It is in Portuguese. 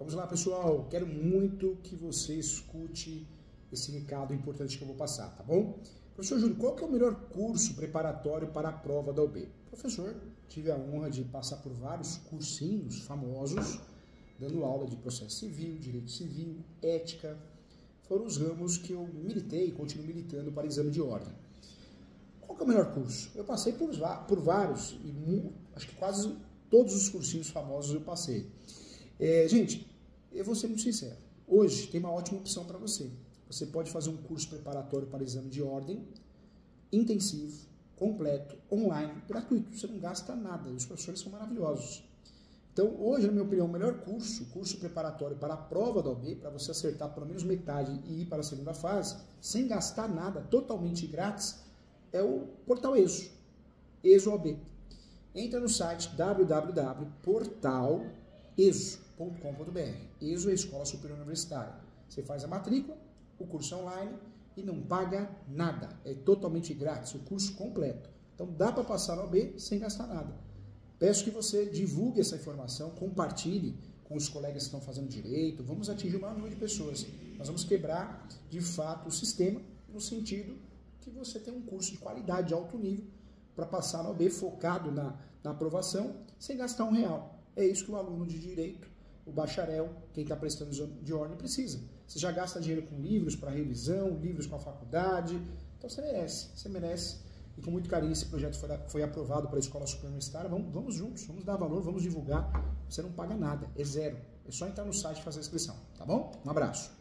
Vamos lá, pessoal. Quero muito que você escute esse recado importante que eu vou passar, tá bom? Professor Júlio, qual que é o melhor curso preparatório para a prova da OAB? Professor, tive a honra de passar por vários cursinhos famosos, dando aula de processo civil, direito civil, ética. Foram os ramos que eu militei e continuo militando para exame de ordem. Qual que é o melhor curso? Eu passei por vários, e acho que quase todos os cursinhos famosos eu passei. Gente, eu vou ser muito sincero. Hoje tem uma ótima opção para você. Você pode fazer um curso preparatório para exame de ordem, intensivo, completo, online, gratuito. Você não gasta nada. Os professores são maravilhosos. Então, hoje, na minha opinião, o melhor curso preparatório para a prova da OAB, para você acertar pelo menos metade e ir para a segunda fase, sem gastar nada, totalmente grátis, é o portal ESO, ESO OAB. Entra no site www.portaleso.com.br. ESO é a Escola Superior Universitária. Você faz a matrícula, o curso é online e não paga nada. É totalmente grátis, o curso completo. Então, dá para passar na OAB sem gastar nada. Peço que você divulgue essa informação, compartilhe com os colegas que estão fazendo direito. Vamos atingir o maior número de pessoas. Nós vamos quebrar, de fato, o sistema no sentido que você tem um curso de qualidade, de alto nível, para passar na OAB focado na aprovação, sem gastar R$1. É isso que o aluno de direito, o bacharel, quem está prestando exame de ordem, precisa. Você já gasta dinheiro com livros para revisão, livros com a faculdade, então você merece. E com muito carinho esse projeto foi aprovado para a Escola Superior Universitária. Vamos juntos, vamos dar valor, vamos divulgar. Você não paga nada, é zero. É só entrar no site e fazer a inscrição, tá bom? Um abraço.